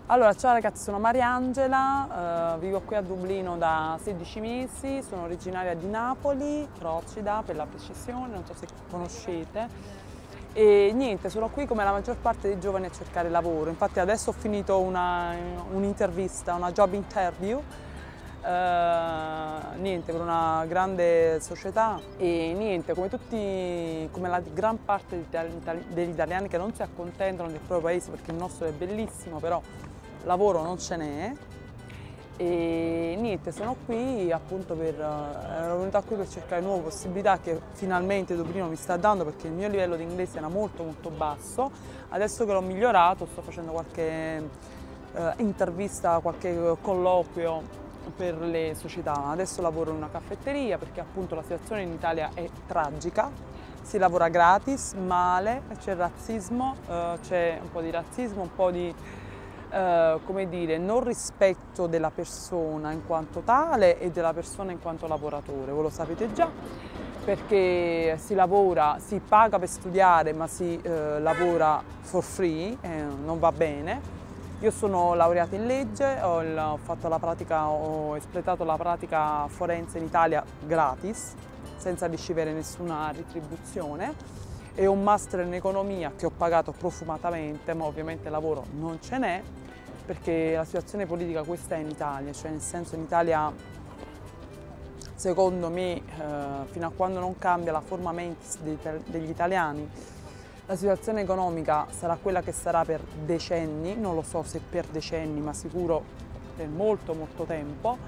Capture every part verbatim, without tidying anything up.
Allora, ciao ragazzi, sono Mariangela, eh, vivo qui a Dublino da sedici mesi, sono originaria di Napoli, Procida per la precisione, non so se conoscete. E niente, sono qui come la maggior parte dei giovani a cercare lavoro. Infatti adesso ho finito un'intervista, una job interview, eh, niente, per una grande società e niente, come tutti, come la gran parte degli italiani che non si accontentano del proprio paese perché il nostro è bellissimo, però lavoro non ce n'è e niente, sono qui appunto per, ero venuta qui per cercare nuove possibilità che finalmente Dublino mi sta dando perché il mio livello di inglese era molto molto basso. Adesso che l'ho migliorato sto facendo qualche eh, intervista, qualche colloquio per le società. Adesso lavoro in una caffetteria perché appunto la situazione in Italia è tragica, si lavora gratis, male, c'è razzismo, eh, c'è un po' di razzismo, un po' di Uh, come dire, non rispetto della persona in quanto tale e della persona in quanto lavoratore, voi lo sapete già, perché si lavora, si paga per studiare ma si uh, lavora for free, eh, non va bene. Io sono laureata in legge, ho, il, ho, fatto la pratica, ho espletato la pratica forense in Italia gratis, senza ricevere nessuna retribuzione, e un master in economia che ho pagato profumatamente, ma ovviamente lavoro non ce n'è perché la situazione politica questa è in Italia, cioè nel senso in Italia secondo me eh, fino a quando non cambia la forma mentis degli italiani la situazione economica sarà quella che sarà per decenni, non lo so se per decenni ma sicuro per molto molto tempo.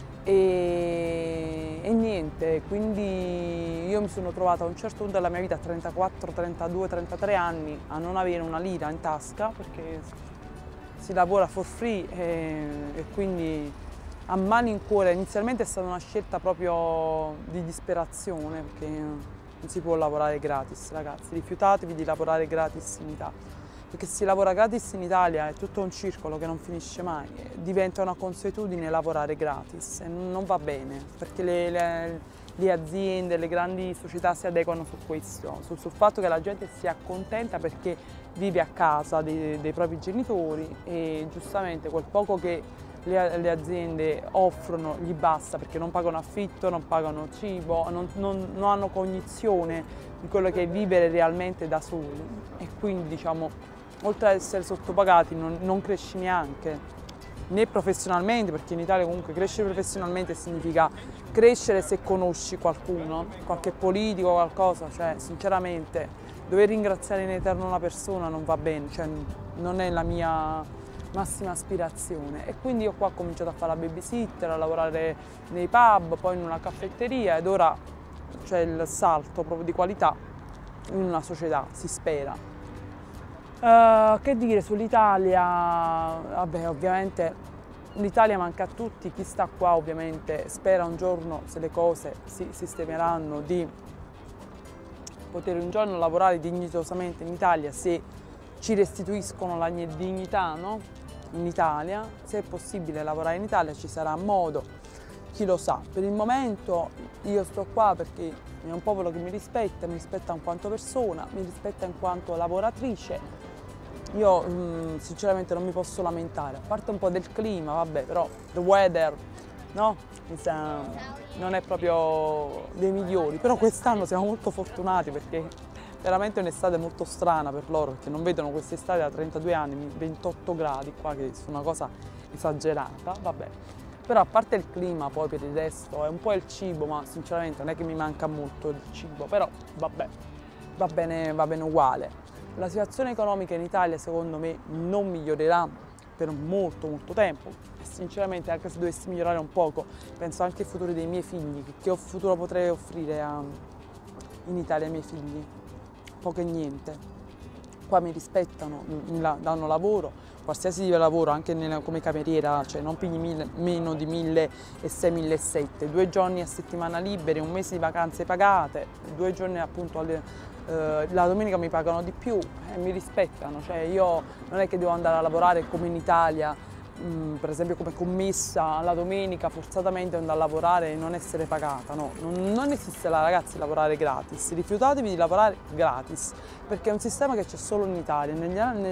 E, e niente, quindi io mi sono trovata a un certo punto della mia vita, a trentaquattro, trentadue, trentatré anni, a non avere una lira in tasca perché si lavora for free e, e quindi a mani in cuore. Inizialmente è stata una scelta proprio di disperazione perché non si può lavorare gratis, ragazzi, rifiutatevi di lavorare gratis in Italia. Perché se si lavora gratis in Italia è tutto un circolo che non finisce mai, diventa una consuetudine lavorare gratis e non va bene perché le, le, le aziende, le grandi società si adeguano su questo, sul, sul fatto che la gente si accontenta perché vive a casa dei, dei propri genitori e giustamente quel poco che le, le aziende offrono gli basta perché non pagano affitto, non pagano cibo, non, non, non hanno cognizione di quello che è vivere realmente da soli e quindi diciamo oltre ad essere sottopagati non, non cresci neanche, né professionalmente, perché in Italia comunque crescere professionalmente significa crescere se conosci qualcuno, qualche politico, qualcosa, cioè sinceramente dover ringraziare in eterno una persona non va bene, cioè non è la mia massima aspirazione. E quindi io qua ho cominciato a fare la babysitter, a lavorare nei pub, poi in una caffetteria ed ora c'è il salto proprio di qualità in una società, si spera. Uh, che dire sull'Italia? Vabbè, ovviamente l'Italia manca a tutti, chi sta qua ovviamente spera un giorno, se le cose si sistemeranno, di poter un giorno lavorare dignitosamente in Italia se ci restituiscono la dignità, no? In Italia, se è possibile lavorare in Italia ci sarà modo, chi lo sa. Per il momento io sto qua perché è un popolo che mi rispetta, mi rispetta in quanto persona, mi rispetta in quanto lavoratrice. Io mh, sinceramente non mi posso lamentare, a parte un po' del clima, vabbè, però the weather, no? Non è proprio dei migliori, però quest'anno siamo molto fortunati perché veramente è un'estate molto strana per loro, perché non vedono quest'estate da trentadue anni, ventotto gradi qua, che è una cosa esagerata, vabbè. Però a parte il clima, poi per il resto è un po' il cibo, ma sinceramente non è che mi manca molto il cibo, però vabbè, va bene, va bene uguale. La situazione economica in Italia secondo me non migliorerà per molto molto tempo e sinceramente anche se dovesse migliorare un poco penso anche al futuro dei miei figli, che futuro potrei offrire a, in Italia ai miei figli? Poco e niente. Qua mi rispettano, mi danno lavoro, qualsiasi tipo di lavoro, anche nella, come cameriera, cioè non pigli mille, meno di milleseicento millesettecento, due giorni a settimana liberi, un mese di vacanze pagate, due giorni appunto alle, eh, la domenica mi pagano di più e mi rispettano, cioè io non è che devo andare a lavorare come in Italia, mh, per esempio come commessa la domenica forzatamente andare a lavorare e non essere pagata, no, non, non esiste la ragazzi lavorare gratis, rifiutatevi di lavorare gratis perché è un sistema che c'è solo in Italia, negli, nel,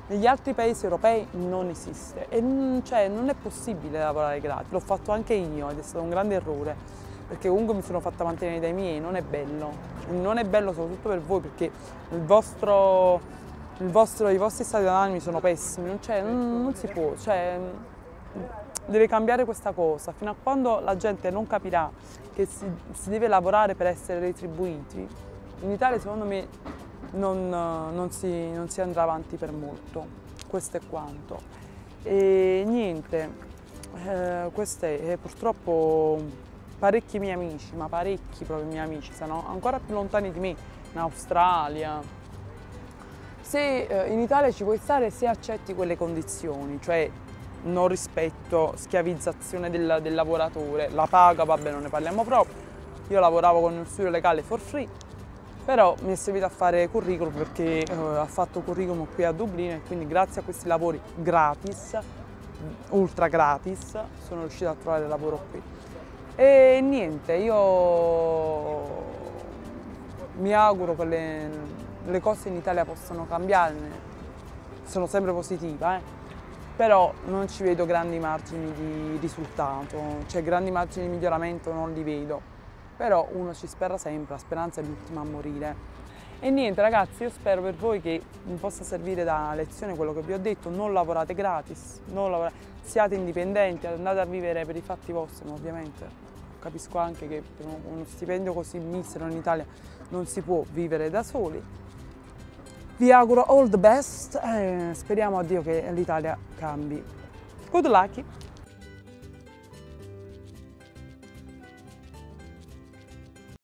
negli altri paesi europei non esiste e non, cioè, non è possibile lavorare gratis, l'ho fatto anche io ed è stato un grande errore, perché comunque mi sono fatta mantenere dai miei, non è bello, non è bello soprattutto per voi perché il vostro, il vostro, i vostri stati d'animo sono pessimi, non, cioè, non, non si può, cioè, deve cambiare questa cosa, fino a quando la gente non capirà che si, si deve lavorare per essere retribuiti, in Italia secondo me non, non, si, non si andrà avanti per molto, questo è quanto. E niente, eh, questo è, è purtroppo parecchi miei amici, ma parecchi proprio miei amici, sono ancora più lontani di me, in Australia. Se eh, in Italia ci puoi stare se accetti quelle condizioni, cioè non rispetto, schiavizzazione del, del lavoratore, la paga, vabbè non ne parliamo proprio, io lavoravo con uno studio legale for free, però mi è servito a fare curriculum perché eh, ho fatto curriculum qui a Dublino e quindi grazie a questi lavori gratis, ultra gratis, sono riuscita a trovare lavoro qui. E niente, io mi auguro che le, le cose in Italia possano cambiare, sono sempre positiva, eh? Però non ci vedo grandi margini di risultato, cioè grandi margini di miglioramento non li vedo. Però uno ci spera sempre, la speranza è l'ultima a morire. E niente ragazzi, io spero per voi che vi possa servire da lezione quello che vi ho detto, non lavorate gratis, non lavorate, siate indipendenti, andate a vivere per i fatti vostri, ma ovviamente capisco anche che per uno stipendio così misero in Italia non si può vivere da soli. Vi auguro all the best e speriamo a Dio che l'Italia cambi. Good luck!